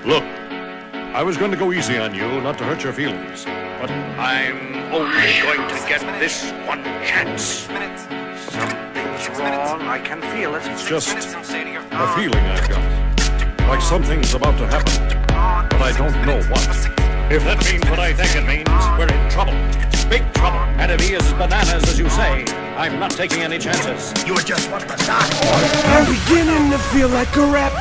Look, I was going to go easy on you, not to hurt your feelings, but I'm only going to get this one chance. Something's wrong, I can feel it. It's just a feeling I've got. Like something's about to happen, but I don't know what. If that means what I think it means, we're in trouble. Big trouble. And if he is as bananas as you say, I'm not taking any chances. You were just what the start. I'm beginning to feel like a rap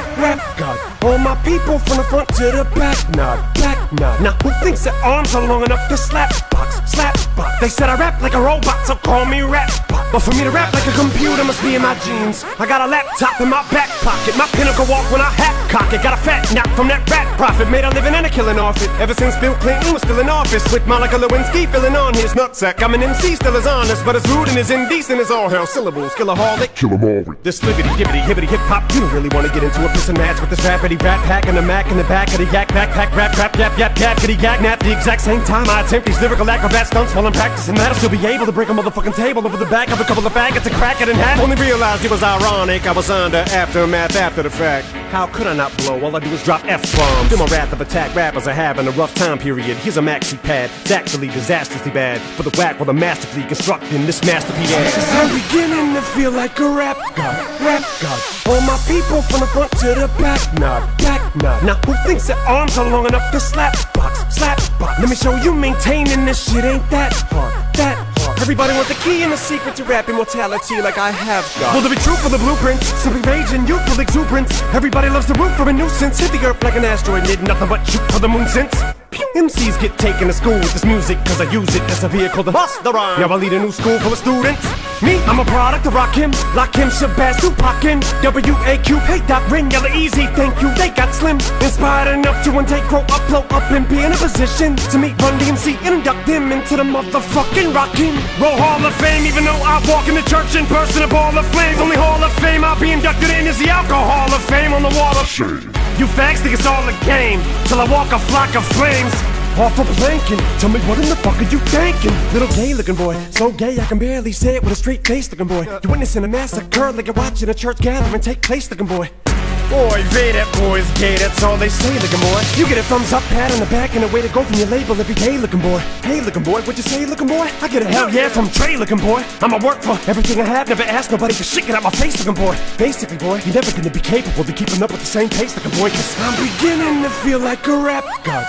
god. All my people from the front to the back nod. Now who thinks their arms are long enough to slap box? They said I rap like a robot, so call me rap. But for me to rap like a computer must be in my genes. I got a laptop in my back pocket, my pinnacle walk when I hat cock it. Got a fat nap from that rat profit, made a living and a killing off it. Ever since Bill Clinton was still in office, with Monica Lewinsky filling on his nutsack. I'm an MC, still as honest, but as rude and as indecent as all hell. Syllables, killaholic, kill 'em all. This libbity, gibbity, hibbity, hip hop. You don't really want to get into a piss and match with this rappity rap pack and the Mac in the back of the yak backpack rap yap kitty yak nap. The exact same time I attempt these lyrical acrobat stunts while I'm practicing that, I'll still be able to break a motherfucking table over the back of a couple of faggots and crack it in half. Only realized it was ironic, I was under aftermath after the fact. How could I not blow? All I do is drop F-bombs. Do my wrath of attack rappers are having a rough time period. Here's a maxi pad, it's actually disastrously bad. For the whack while I'm masterfully constructing this masterpiece. I'm beginning to feel like a rap god. All my people from the front to the back nod. Now who thinks their arms are long enough to slap box? Let me show you maintaining this shit ain't that hard. Everybody wants the key and the secret to rap immortality like I have got. Will there be truth for the blueprints? Simply rage and youthful exuberance. Everybody loves the root for a nuisance. Hit the earth like an asteroid, did nothing but shoot for the moon since. MCs get taken to school with this music, cause I use it as a vehicle to bust the rhyme. Now I lead a new school full of students. Me, I'm a product of Rakim, Lakim, Shabazz, Tupac, W-A-Q, hey Doc, Ring, yella easy, thank you, they got slim. Inspired enough to one day grow up, blow up, and be in a position to meet Run DMC and induct them into the motherfucking Rockin' Roll Hall of Fame. Even though I walk in the church in person, a ball of flames. Only Hall of Fame I'll be inducted in is the Alcohol of Fame on the wall of shame. You fags think it's all a game, till I walk a flock of flames off a planking. Tell me what in the fuck are you thinking? Little gay looking boy, so gay I can barely say it with a straight face looking boy. You're witnessing a massacre like you're watching a church gathering take place looking boy. Boy, Vay, that boy's gay, that's all they say looking boy. You get a thumbs up, pat on the back, and a way to go from your label every day looking boy. Hey looking boy, what you say looking boy? I get a hell yeah from Trey looking boy. I'ma work for everything I have, never ask nobody for shit, get out my face looking boy. Basically boy, you're never gonna be capable of keeping up with the same pace looking boy, cause I'm beginning to feel like a rap god.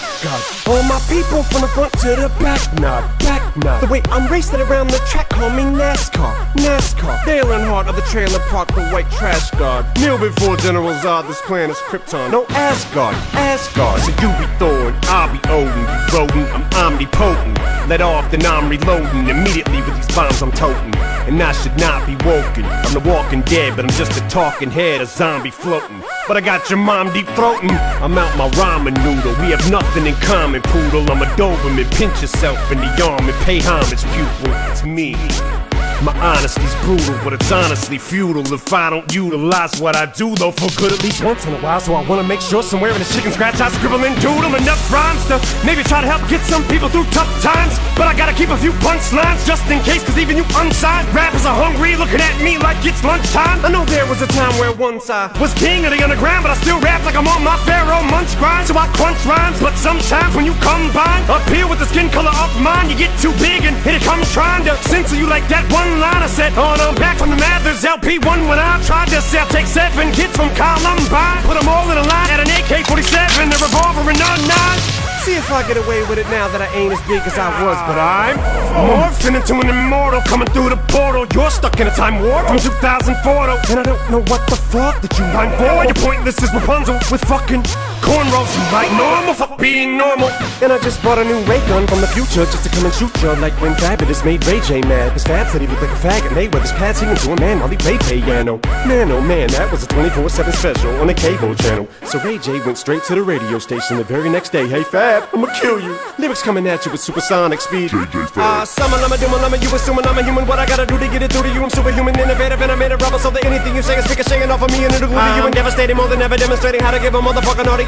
All my people from the front to the back nod. The way I'm racing around the track, call me NASCAR. Dale Earnhardt of the trailer park, the white trash guard. Kneel before General Zod, this planet's Krypton. No Asgard. So you be Thor, I'll be Odin. You rodent, I'm omnipotent. Let off, then I'm reloading. Immediately with these bombs I'm toting. And I should not be woken. I'm the walking dead, but I'm just a talking head, a zombie floating. But I got your mom deep throating. I'm out my ramen noodle. We have nothing in common, poodle. I'm a Doberman. Pinch yourself in the arm and pay homage, pupil. It's me. My honesty's brutal, but it's honestly futile if I don't utilize what I do, though, for good at least once in a while. So I wanna make sure somewhere in the chicken scratch I scribble and doodle enough rhymes to maybe try to help get some people through tough times. But I gotta keep a few punchlines just in case, cause even you unsigned rappers are hungry, looking at me like it's lunchtime. I know there was a time where once I was king of the underground, but I still rap like I'm on my Pharaoh munch grind. So I crunch rhymes, but sometimes when you combine up here with the skin color of mine, you get too big and here it comes trying to censor you like that one line I said. Oh, I'm back from the Mathers LP1 when I tried to sell. Take 7 kids from Columbine, put them all in a line at an AK-47, a revolver and a 9. See if I get away with it now that I ain't as big as I was, but I'm morphing into an immortal, coming through the portal. You're stuck in a time warp from 2004 though, and I don't know what the fuck that you mind for. You're pointless as Rapunzel with fucking cornrows. You like normal, fuck being normal. And I just bought a new ray gun from the future just to come and shoot you, like when Fabulous made Ray J mad. His Fab said he looked like a faggot, and with his pads singing to a man while he played piano. Man, oh man, that was a 24/7 special on the cable channel. So Ray J went straight to the radio station the very next day. Hey Fab, I'ma kill you. Lyrics coming at you with supersonic speed. Summer, I'm a doom, you assuming I'm a human. What I gotta do to get it through to you? I'm superhuman, innovative, and I made a rubber so that anything you say is ricocheting off of me and it'll glue to you and devastating more than ever, demonstrating how to give a motherfucking audience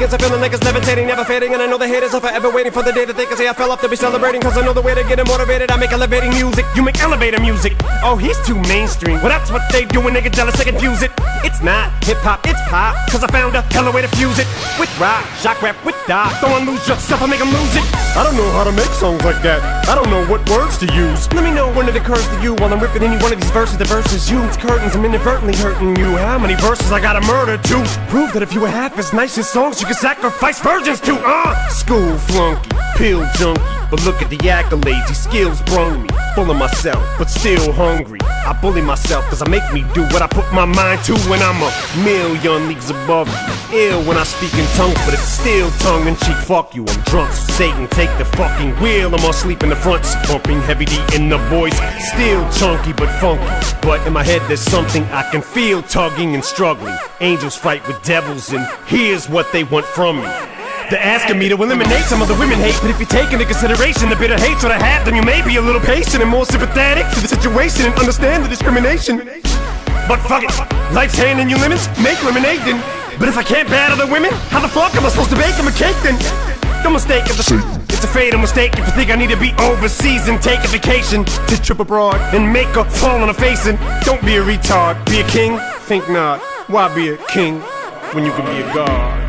niggas are feeling like it's levitating, never fading. And I know the haters are forever waiting for the day that they can say I fell off to be celebrating. Cause I know the way to get them motivated. I make elevating music, you make elevator music. Oh, he's too mainstream. Well, that's what they do when they get jealous, they confuse it. It's not hip-hop, it's pop. Cause I found a hella way to fuse it. With rock, shock rap, with dot. Don't lose yourself, I make them lose it. I don't know how to make songs like that. I don't know what words to use. Let me know when it occurs to you while I'm ripping any one of these verses. The verses use curtains, I'm inadvertently hurting you. How many verses I gotta murder to prove that if you were half as nice as songs you could sacrifice virgins to? School flunky, pill junkie, but look at the accolades, these skills brung me. Full of myself, but still hungry. I bully myself cause I make me do what I put my mind to. When I'm a million leagues above you. Ill when I speak in tongues, but it's still tongue-in-cheek. Fuck you, I'm drunk, so Satan take the fucking wheel. I'm asleep in the front seat, pumping heavy D in the voice. Still chunky but funky, but in my head there's something I can feel tugging and struggling. Angels fight with devils and here's what they want from me. They're asking me to eliminate some of the women hate. But if you take into consideration the bitter hatred I have, then you may be a little patient and more sympathetic to the situation and understand the discrimination. But fuck it, life's handing you lemons, make lemonade then. But if I can't battle the women, how the fuck am I supposed to bake them a cake then? Don't mistake it's a fatal mistake if you think I need to be overseas and take a vacation to trip abroad and make her fall on her face. And don't be a retard, be a king? Think not, why be a king when you can be a god?